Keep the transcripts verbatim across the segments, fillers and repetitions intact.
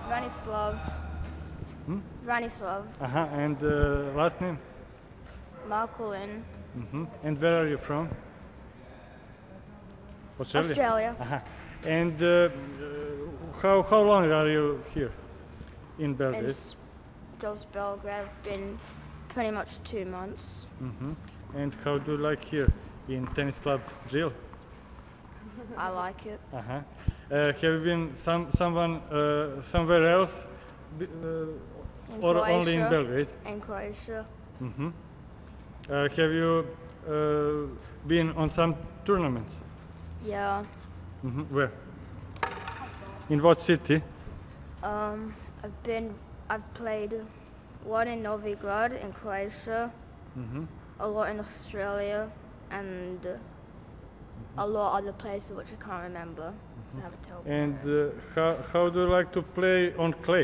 Vranislav. Hmm? Vranislav. Uh-huh. And uh, last name? Markulin. Mm-hmm. And where are you from? Australia? Australia. Uh-huh. And uh, uh, how, how long are you here in Belgrade? In Jos Belgrade. I've been pretty much two months. Mm-hmm. And how do you like here in tennis club Real? I like it. Uh-huh. Uh, have you been some, someone, uh, somewhere else b- uh, In or Croatia. only in Belgrade? In Croatia. Mm-hmm. Uh, have you uh, been on some tournaments? Yeah. Mm-hmm. Where? In what city? Um, I've been, I've played one in Novigrad in Croatia, Mm-hmm. a lot in Australia, and a lot other places which I can't remember. So I have a terrible And memory. uh, how, how do you like to play on clay?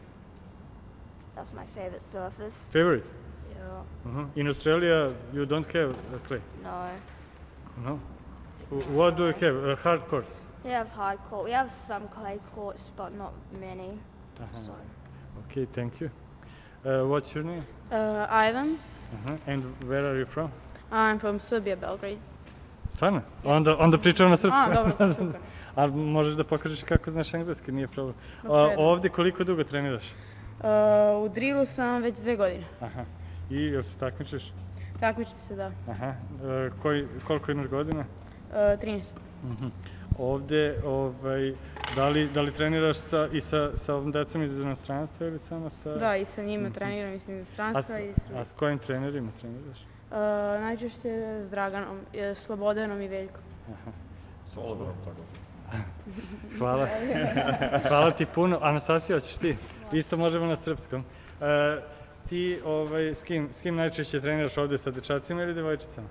That's my favorite surface. Favorite? Yeah. Uh-huh. In Australia you don't have uh, clay? No. No? W- What do you have? A hard court? We have hard court. We have some clay courts, but not many. Uh-huh. So Okay, thank you. Uh, what's your name? Uh, Ivan. Uh-huh. And where are you from? I'm from Serbia, Belgrade. Stvarno? Onda, onda pričamo na srpskom. A, dobro, super. A možeš da pokažeš kako znaš engleski, nije problem. Ma, A, svejedno. ovdje koliko dugo treniraš? Uh, u drillu sam već dve godine. Aha. I jel se takmičiš? Takmičim se, da. Aha. E, koji, koliko imaš godina? Uh, trinaest. Mhm. Ovdje, ovaj, da li, da li treniraš sa, i sa, sa ovom decom iz inostranstva ili samo sa... Da, i sa njima treniram, mislim, iz A, s- stranstva i s... a s kojim trenerima treniraš? Uh, najčešće s Draganom, e, Slobodanom i Veljkom. Aha. Slobodno, tako. Hvala. Hvala ti puno. Anastasija, hoćeš ti? Isto možemo na srpskom. E, ti ovaj, s, kim, s kim najčešće treniraš ovdje, sa dečacima ili djevojčicama?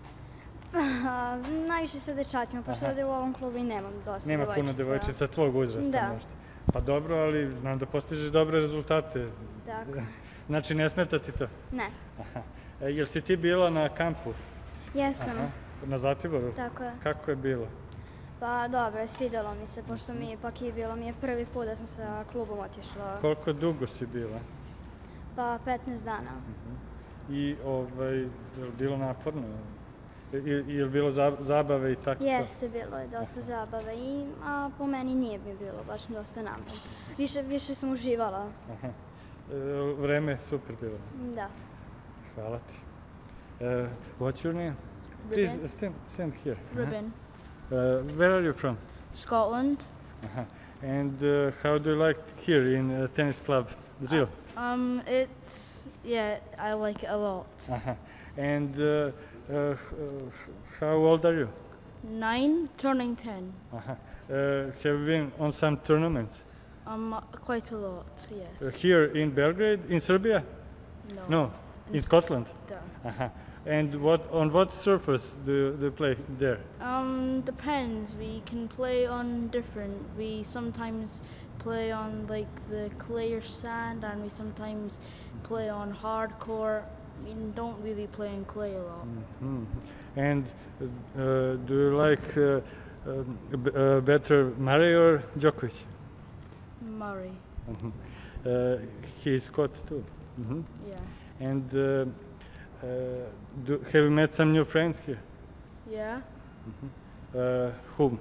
A, najviše sa dečacima, pošto Aha. ovdje u ovom klubu i nemam dosta Nema djevojčica. puno djevojčica tvog uzrasta Da. možda. Pa dobro, ali znam da postižeš dobre rezultate. Tako. Znači ne smeta ti to? Ne. Aha. E, jel si ti bila na kampu? Jesam. Aha. Na Zlatiboru? Tako je. Kako je bilo? Pa dobro, svidjelo mi se, pošto mi ipak je bilo mi je prvi put da sam sa klubom otišla. Koliko dugo si bila? Pa petnaest dana. I ovaj, je li bilo naporno? I, i, je li bilo za- zabave i tako to? Jeste, bilo je dosta zabave, i, a po meni nije mi bilo baš dosta naporno. Više, više sam uživala. Aha. E, vreme je super bilo. Da. Hvala ti. Uh, what's your name? Please uh, stand, stand here. Ruben. Uh, where are you from? Scotland. Uh-huh. And uh, how do you like it here in uh, tennis club Rio? Um, it's, yeah, I like it a lot. Uh-huh. And uh, uh, uh, how old are you? Nine, turning ten. Uh-huh. Uh, have you been on some tournaments? Um, quite a lot, yes. Uh, here in Belgrade, in Serbia? No. No, in Scotland. Da. Uh-huh. And what on what surface do they play there? Um, depends. We can play on different. We sometimes play on like the clay or sand, and we sometimes play on hardcore. We don't really play in clay a lot. Mhm. And uh, do you like uh, um, b- uh, better Murray or Djokovic? Murray. Mhm. Uh, he's Scot too. Mhm. Yeah. And uh, uh, do, have you met some new friends here? Yeah. Uh, whom?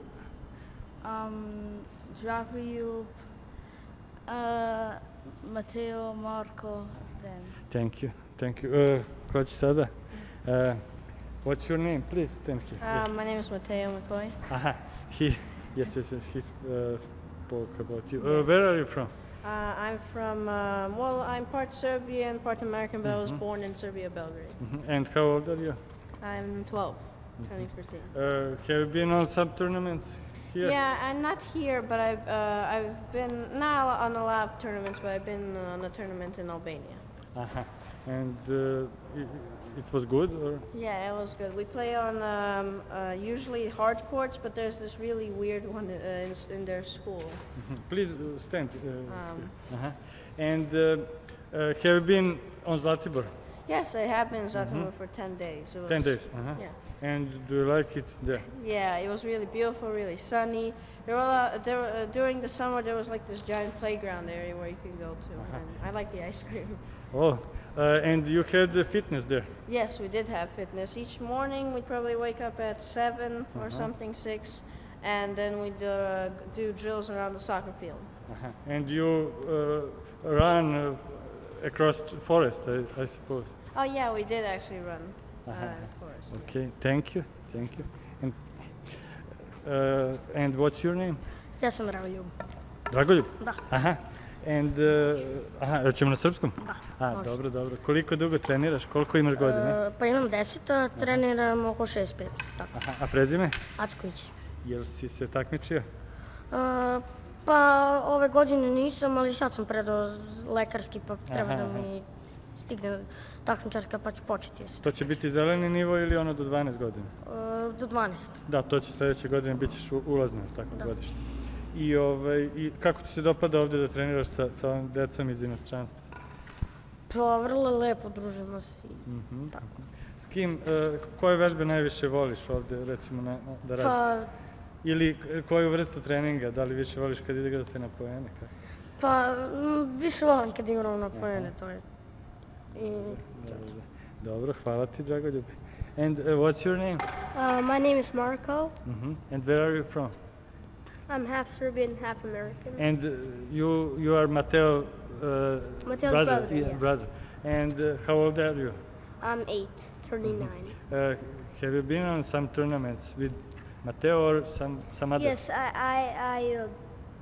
Um, Jakob, uh, Matteo, Marco, them. Thank you, thank you. Uh, Coach Sada, uh, what's your name, please? Thank you. Uh, my name is Matteo McCoy. Aha, he, yes, yes, yes, he uh, spoke about you. Uh, where are you from? Uh, I'm from, um, well, I'm part Serbian, part American, but I was Mhm. born in Serbia, Belgrade. Mhm. And how old are you? I'm twelve, turning thirteen. Uh, have you been on some tournaments here? Yeah, and not here, but I've, uh, I've been, not on a lot of tournaments, but I've been on a tournament in Albania. Aha. And uh, it, it was good, or? Yeah, it was good. We play on um, uh, usually hard courts, but there's this really weird one uh, in, s- in their school. Mhm. Please uh, stand. Uh, Um, uh-huh. And uh, uh, have you been on Zlatibor? Yes, I have been in Zlatibor for ten days. It was, Ten days. Uh-huh. Yeah. And do you like it there? Yeah, it was really beautiful, really sunny. There were a lot, there, were- uh, during the summer there was like this giant playground area where you could go to, and I like the ice cream. Oh, uh, and you had uh, fitness there? Yes, we did have fitness. Each morning we'd probably wake up at seven or Uh-huh. something, six, and then we'd uh, do drills around the soccer field. Uh-huh. And you uh, run uh, across the forest, I, I suppose. Oh yeah, we did actually run, uh, Uh-huh. of course. Okay, thank you, thank you. And, uh, and what's your name? Ja sam Dragoljub. Dragoljub? Da. Aha. And, uh, aha, hoćemo na srpskom? Da, A, može. dobro, dobro. Koliko dugo treniraš? Koliko imaš godine? E, pa imam deset, a treniram oko šest pet, tako. Aha, a prezime? Acković. Jel si se takmičio? E, pa ove godine nisam, ali sad sam predao lekarski, pa treba Aha, da aha. mi stigne takmičarska, pa ću početi. Jesi. To će biti zeleni nivo ili ono do dvanaest godina? E, do dvanaest. Da, to će sljedeće godine, bit ćeš u- ulazno, tako Da. godišnje. I, ovaj, I kako ti se dopada ovdje da treniraš sa, sa ovim decom iz inostranstva? Pa vrlo lepo družimo se. i Mhm. Tako. S kim, e, koje vežbe najviše voliš ovdje, recimo, na, na- da radiš? Pa, Ili k- koju vrstu treninga, da li više voliš kad igrate na poene? Kako? pa m, više volim kad igram na poene, to je. I, Dobro, dobro, hvala ti, Dragoljube. And uh, what's your name? Uh, my name is Marco. Mhm. And where are you from? I'm half Serbian, half American. And uh, you you are Mateo uh, Mateo's brother, brother, yeah, yeah. brother. And uh, how old are you? I'm eight, turning nine. Uh, have you been on some tournaments with Mateo or some some other? Yes, I I I, uh,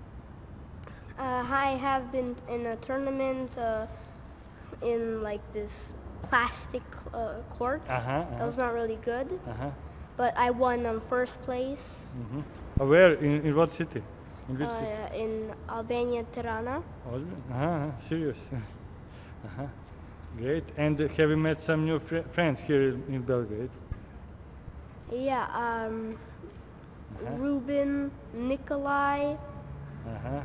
uh, I have been in a tournament uh, in like this plastic uh, court. Uh-huh, That uh-huh. was not really good, Uh-huh. but I won um, first place Mhm. Uh, where? In, in what city? In which city? uh, in Albania, Tirana. Ozbiljno? Aha, aha, serious. Aha. Great. And uh, have you met some new fri friends here in, in Belgrade? Yeah, um, Uh-huh. Ruben, Nikolai, Uh-huh.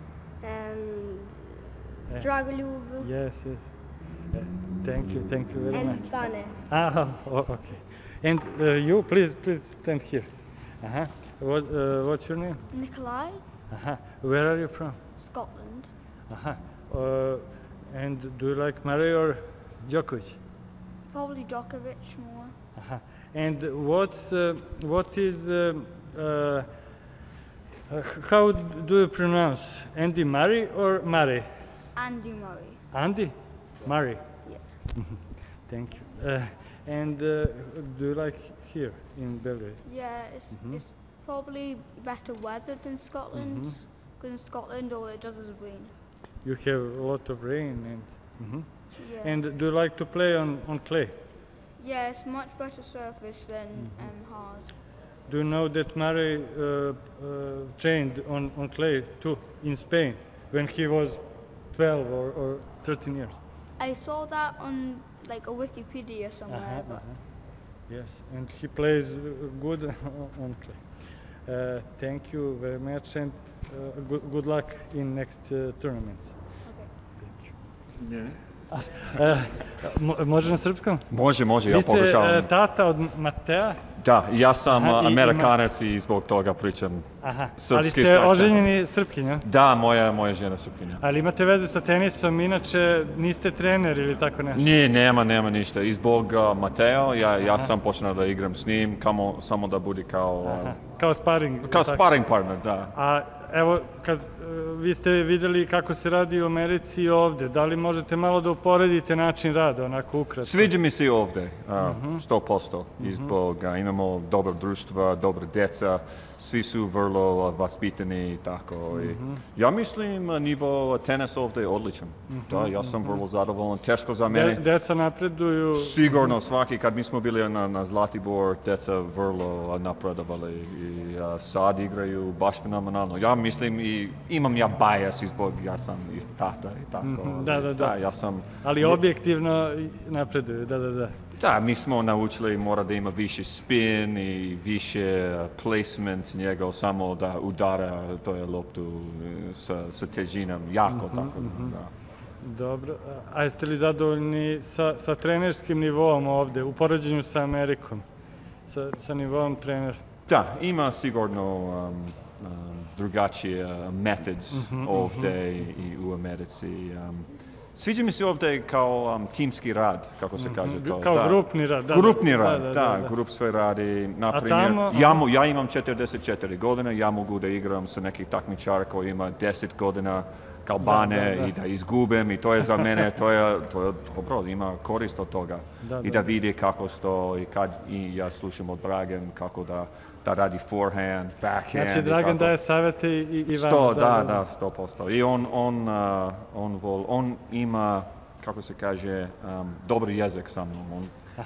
and Eh, Dragoljub, Yes, yes. Uh, thank you, thank you very much. and Bane. Ah, oh, okay. And uh, you, please, please stand here. Uh-huh. What, uh, what's your name? Nikolai, Uh-huh. Where are you from? Scotland. Uh-huh. Uh, and do you like Murray or Djokovic? Probably Djokovic more. Uh-huh. And what's, uh, what is, um, uh, uh, how do you pronounce? Andy Murray or Murray? Andy Murray. Andy? Murray. Yeah. Thank you. Uh, and uh, do you like here in Belgrade? Yeah, it's, Mhm. it's probably better weather than Scotland. Mhm. Because in Scotland all it does is rain. You have a lot of rain and. Mhm. Yeah. And do you like to play on, on clay? yeah, it's much better surface than um, hard. Do you know that Murray uh, uh, trained on, on clay too in Spain when he was twelve or, or thirteen years? I saw that on like a Wikipedia somewhere, Uh-huh, but uh-huh. Yes, and he plays uh, good on clay. Uh, thank you very much and uh, good, good luck in next uh, tournaments. okay. Thank you. Uh, mo- može na srpskom? Može, može, ja Vi ste pokušavam. uh, tata od Matea? Da, ja sam Aha, uh, i ima- Amerikanac i zbog toga pričam Aha, srpski ali s ste akcentom. oženjeni Srpkinja? Da, moja, moja žena Srpkinja. Ali imate veze sa tenisom, inače niste trener ili tako nešto? Nije, nema, nema ništa. I zbog uh, Mateo, ja, ja sam počeo da igram s njim, kamo, samo da bude kao, uh, Aha, kao sparing? kao tako? sparring partner, da. A evo, kad uh, vi ste vidjeli kako se radi u Americi i ovdje, da li možete malo da uporedite način rada, onako ukratko? Sviđa mi se ovdje, uh, sto posto. I zbog uh, imamo dobro društva, dobra djeca, svi su vrlo uh, vaspitani i tako. I ja mislim uh, nivo tenis ovdje je odličan. Da, ja sam vrlo zadovoljan, teško za mene. De, deca napreduju? Sigurno, svaki, kad mi smo bili na, na Zlatibor, djeca vrlo uh, napredovali i uh, sad igraju baš fenomenalno. Ja mislim i imam ja bias zbog ja sam i tata i tako. Mhm, da, da, da. Da, ja sam... Ali objektivno napreduju, da, da, da. Da, mi smo naučili mora da ima više spin i više uh, placement njega samo da udara to je loptu uh, sa, sa težinom jako tako. Da. Dobro, a jeste li zadovoljni sa, sa trenerskim nivoom ovdje, u poređenju sa Amerikom, sa, sa nivoom trenera? Da, ima sigurno um, um, drugačije methods ovdje i u Americi. Um, Sviđa mi se ovdje kao um, timski rad, kako se kaže to. Kao da. grupni rad, da. Grupni da, rad, da, da, da, da. grup sve radi. Naprimjer, tamo- ja, mo- ja imam četrdeset četiri godine, ja mogu da igram sa nekih takmičara koji ima deset godina kalbane Da, da, da. i da izgubim i to je za mene, to je, to je dobro, ima korist od toga. Da, I da. da vidi kako sto i kad i ja slušam od Dragan kako da, da radi forehand, backhand. Znači i Dragan tako. daje savjete i, i vama. Sto, da, da, sto posto. I on, on, uh, on, vol, on ima, kako se kaže, um, dobri jezik sa mnom. On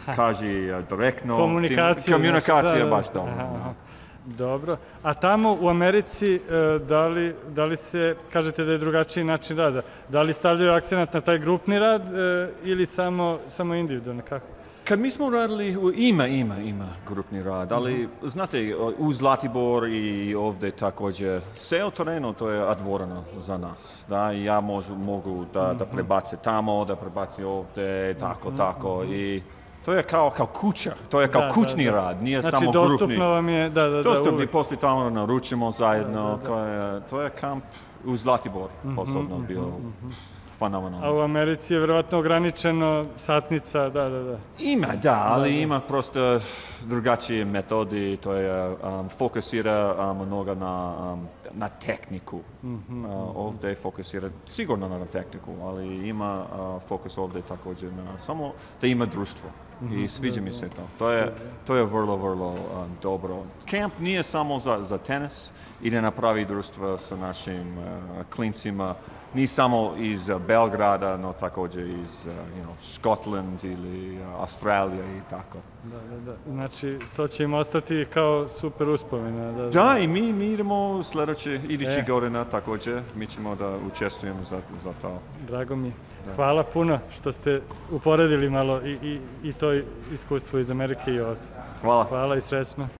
kaže uh, direktno. Komunikaciju. Komunikacija znači, je da, da. baš dobro. Aha, da. aha. Dobro. A tamo u Americi, e, da li, da li se, kažete da je drugačiji način rada, da li stavljaju akcenat na taj grupni rad e, ili samo, samo individualno, kako? Kad mi smo radili, u- ima, ima, ima grupni rad, ali znate, u Zlatibor i ovdje također, ceo tereno to je otvoreno za nas, da, i ja možu, mogu da, da prebace tamo, da prebace ovdje, tako, tako, i to je kao, kao kuća, to je kao Da, da, kućni da. rad, nije Znači samo grupni. dostupno vam je, da, da, da, Dostupni, uvijek. poslije tamo naručimo zajedno, Da, da, da. To, je, to je kamp u Zlatibor, posebno bio fenomenalno. A u Americi je vjerojatno ograničeno satnica, da, da, da. Ima, da, ali ima prosto drugačije metodi, to je um, fokusira um, mnogo na, um, na tehniku. Uh, ovdje fokusira sigurno na tehniku, ali ima uh, fokus ovdje također na samo da ima društvo. I sviđa mi se to. To je, to je vrlo, vrlo um, dobro. Kamp nije samo za, za tenis, ide napravi društvo sa našim uh, klincima, ni samo iz uh, Belgrada, no također iz uh, you know, Scotland ili uh, Australija i tako. Da, da, da. Znači, to će im ostati kao super uspomena. Da, Da, i mi, mi idemo sljedeće, idući E. godina također, mi ćemo da učestvujemo za, za to. Drago mi je. Hvala puno što ste uporedili malo i, i, i to iskustvo iz Amerike i ovdje. Hvala. Hvala i srećno.